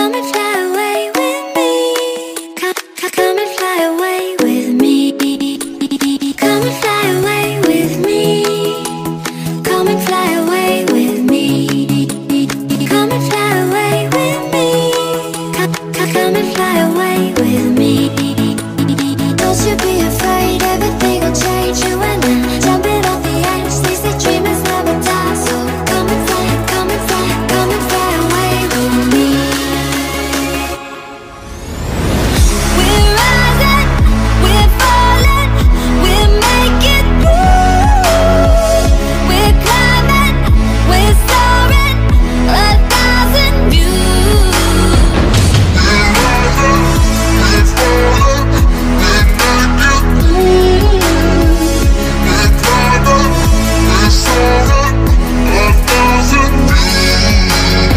Come and fly away with me. Come and fly away with me. Come and fly away with me. Come and fly away with me. Come and fly away with me. Come and fly away with me. Don't you be afraid, everything will change. You and I, jumping off the edge. They say dreamers never die, so come and fly, come and fly, come and fly away with me. We're rising, we're falling, we're making moves. We're climbing, we're soaring, 1,000 views. We're rising, we're falling, we're making moves. We're climbing, we're soaring, 1,000 views.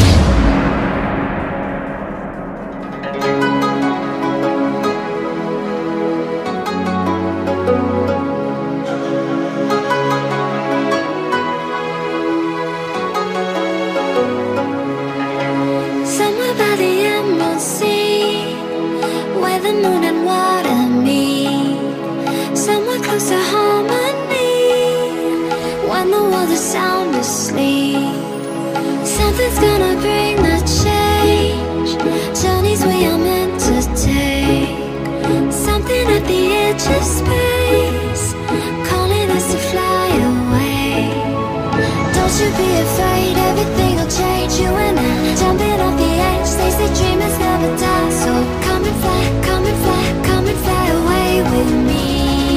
Somewhere by the Emerald Sea, where the moon and water meet. Somewhere close to harmony, when the world is sound asleep. Something's gonna bring the change, journeys we are meant to take. Something at the edge of space, calling us to fly away. Don't you be afraid, everything will change. You and I, jumping off the edge. They say dreamers never die, so come and fly, come and fly, come and fly away with me.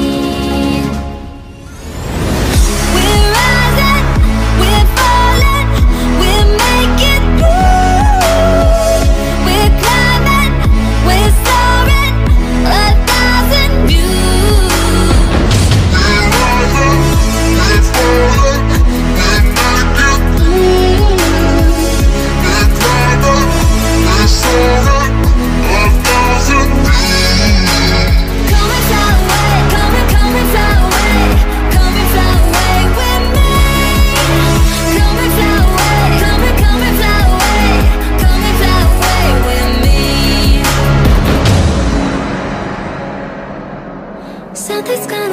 We're rising, we're falling, we're making moves. We're climbing, we're soaring, 1,000 views. We're rising, we're falling, we're making moves. We're climbing, we're soaring, 1,000 views. Come and fly away, come and fly away, come and fly away with me. Come and fly away, come and fly away, come and fly away with me. Something's gonna